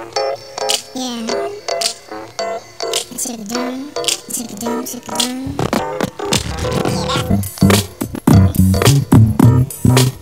Yeah. I took it down, took it down, took it down. Yeah, that's